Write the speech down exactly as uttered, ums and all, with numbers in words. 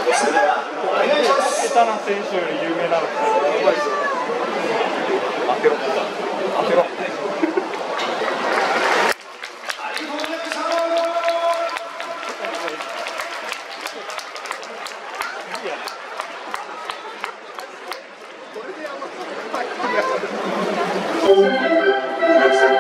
それではお願いします。 下手な選手より有名なの。当てろ。当てろ。 これで